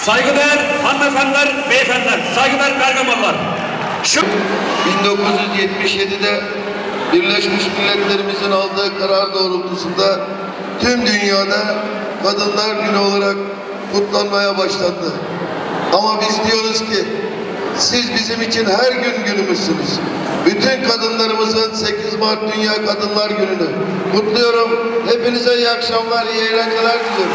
Saygıdeğer hanımefendiler, beyefendiler, saygıdeğer Bergamalılar. 1977'de Birleşmiş Milletler'imizin aldığı karar doğrultusunda tüm dünyada Kadınlar Günü olarak kutlanmaya başlandı. Ama biz diyoruz ki siz bizim için her gün günümüzsünüz. Bütün kadınlarımızın 8 Mart Dünya Kadınlar Günü'nü kutluyorum. Hepinize iyi akşamlar, iyi eğlenceler diliyorum.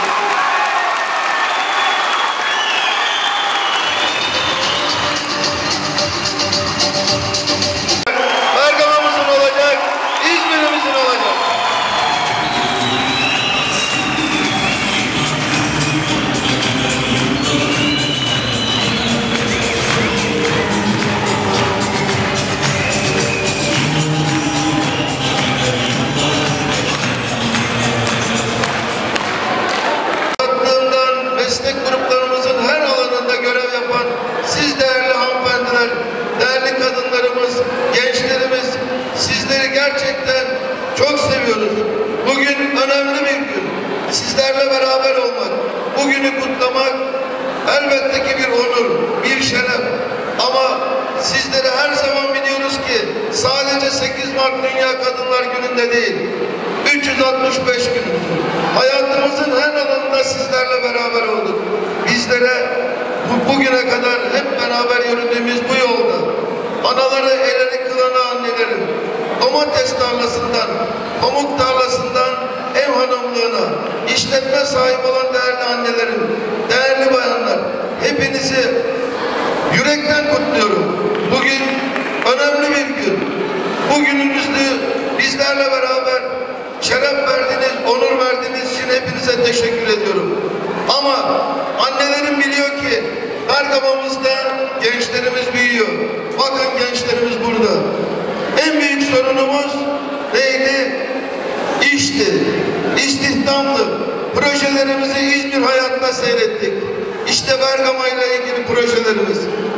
Bergama'mızın olacak, İzmir'imizin olacak. Meslek gruplarımızın her alanında görev yapan siz değerli hanımefendiler, değerli kadınlarımız, gençlerimiz, sizleri gerçekten çok seviyoruz. Bugün önemli bir gün. Sizlerle beraber olmak, bugünü kutlamak elbette ki bir onur, bir şeref. Ama sizlere her zaman biliyoruz ki sadece 8 Mart Dünya Kadınlar Günü'nde değil, 365 gün hayatımızın her alanında sizlerle beraber olduk. Bizlere bugüne kadar hep beraber yürüdüğümüz bu yolda anaları elleri kılana annelerin, domates tarlasından, pamuk tarlasından ev hanımlığına, işletme sahibi olan değerli annelerin, değerli bayanlar, hepinizi yürekten kutluyorum. Bugün önemli bir gün. Bugününüzde bizlerle beraber şeref verdiniz, onur verdiğiniz için hepinize teşekkür ediyorum. Ama annelerim biliyor ki Bergama'mızda gençlerimiz büyüyor. Bakın gençlerimiz burada. En büyük sorunumuz neydi? İşti, istihdamdı. Projelerimizi İzmir Hayat'ta seyrettik. İşte Bergama ile ilgili projelerimiz.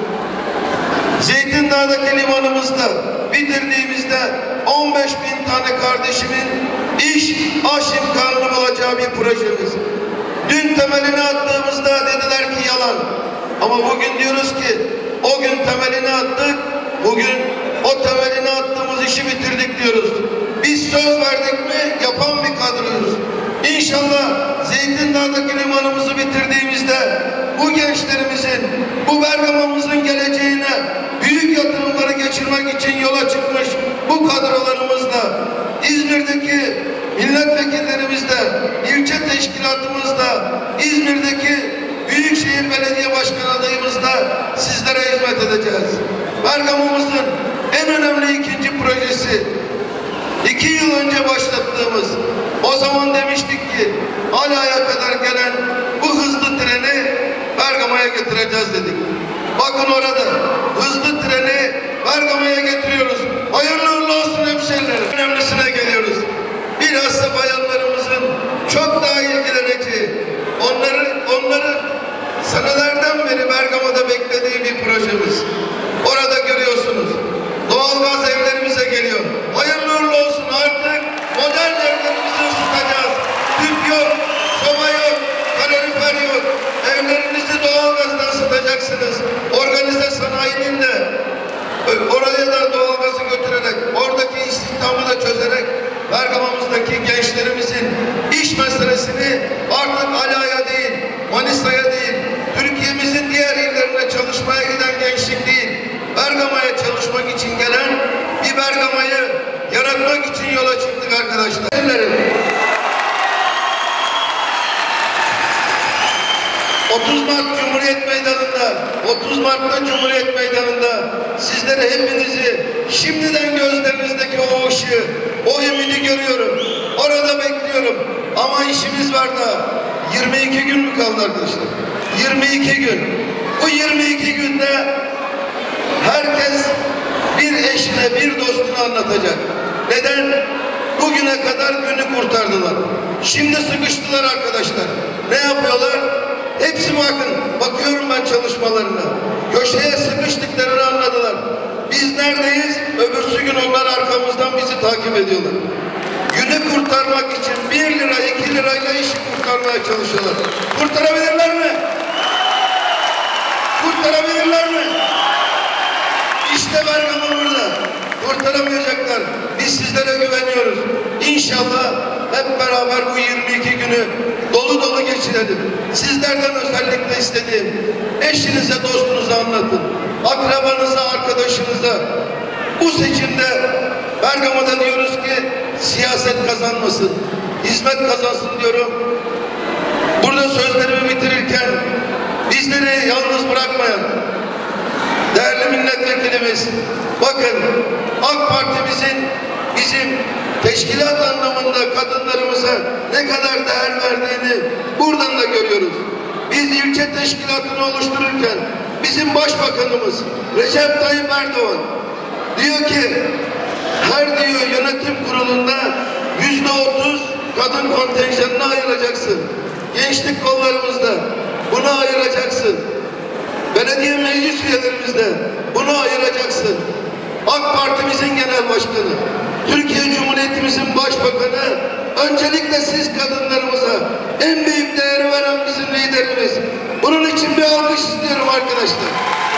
Zeytindağ'daki limanımızda bitirdiğimizde 15.000 tane kardeşimin iş, aş imkanını bulacağı bir projemiz. Dün temelini attığımızda dediler ki yalan. Ama bugün diyoruz ki o gün temelini attık, bugün o temelini attığımız işi bitirdik diyoruz. Biz söz verdik mi yapan bir kadroyuz. İnşallah Zeytindağ'daki limanımızı bitirdiğimizde bu gençlerimizin, bu Bergama'mızın geleceğine büyük yatırımları geçirmek için yola çıkmış bu kadrolarımızla, İzmir'deki milletvekillerimizle, ilçe teşkilatımızla, İzmir'deki Büyükşehir Belediye Başkanı adayımızla sizlere hizmet edeceğiz. Bergama'mızın en önemli ikinci projesi, 2 yıl önce başlattığımız, o zaman demiştik ki Ala'ya kadar gelen bu hızlı treni Bergama'ya getireceğiz dedik. Bakın orada hızlı treni Bergama'ya getiriyoruz. Hayırlı uğurlu olsun hemşehrilerim. Önemlisine geliyoruz. Bilhassa bayanlarımızın çok daha ilgileneceği, onların senelerden beri Bergama'da beklediği bir projemiz. Orada görüyorsunuz. Doğalgaz evlerimize geliyor. Hayırlı uğurlu olsun, artık modern evlerimizi ısıtacağız. Tüp yok, soba yok, kalorifer yok. Evlerinizi doğalgazla ısıtacaksınız. Organize sanayinin de oraya da doğalgazı götürerek, oradaki istihdamı da çözerek Bergama'mızdaki gençlerimizin iş meselesini artık Ala'ya değil, Manisa'ya değil, Türkiye'mizin diğer illerine çalışmaya giden gençlik değil, Bergama'ya çalışmak için gelen bir Bergama'yı yaratmak için yola çıktık arkadaşlar. 30 Mart Cumhuriyet Meydanı'nda, 30 Mart'ta Cumhuriyet Meydanı'nda sizlere hepinizi şimdiden gözlerinizdeki o ışığı, o ümidi görüyorum. Orada bekliyorum. Ama işimiz var da 22 gün mü kaldı arkadaşlar? 22 gün. Bu 22 günde herkes bir eşine, bir dostuna anlatacak. Neden? Bugüne kadar günü kurtardılar. Şimdi sıkıştılar arkadaşlar. Ne yapıyorlar? Hepsi bakıyorum ben çalışmalarına. Köşeye sıkıştıklarını anladılar. Biz neredeyiz? Öbürsü gün onlar arkamızdan bizi takip ediyorlar. Günü kurtarmak için 1 lira, 2 lirayla işi kurtarmaya çalışıyorlar. Kurtarabilirler mi? kurtarabilirler mi? İşte Bergama burada. Kurtaramayacaklar. Biz sizlere güveniyoruz. İnşallah hep beraber bu 22 günü dolu dolu geçirelim. Sizlerden özellikle istediğim, eşinize, dostunuza anlatın. Akrabanıza, arkadaşınıza. Bu seçimde Bergama'da diyoruz ki siyaset kazanmasın, hizmet kazansın diyorum. Burada sözlerimi bitirirken bizleri yalnız bırakmayan değerli milletvekilimiz, bakın AK Parti'mizin bizim teşkilat anlamında kadınlarımıza ne kadar değer verdiğini buradan da görüyoruz. Biz ilçe teşkilatını oluştururken bizim başbakanımız Recep Tayyip Erdoğan diyor ki her diyor yönetim kurulunda %30 kadın kontenjanını ayıracaksın. Gençlik kollarımızda bunu ayıracaksın. Belediye meclis üyelerimizde bunu ayıracaksın. AK Parti'mizin genel başkanı, Türkiye Cumhuriyetimizin başbakanı, öncelikle siz kadınlarımıza en büyük değeri veren bizim liderimiz. Bunun için bir alkış istiyorum arkadaşlar.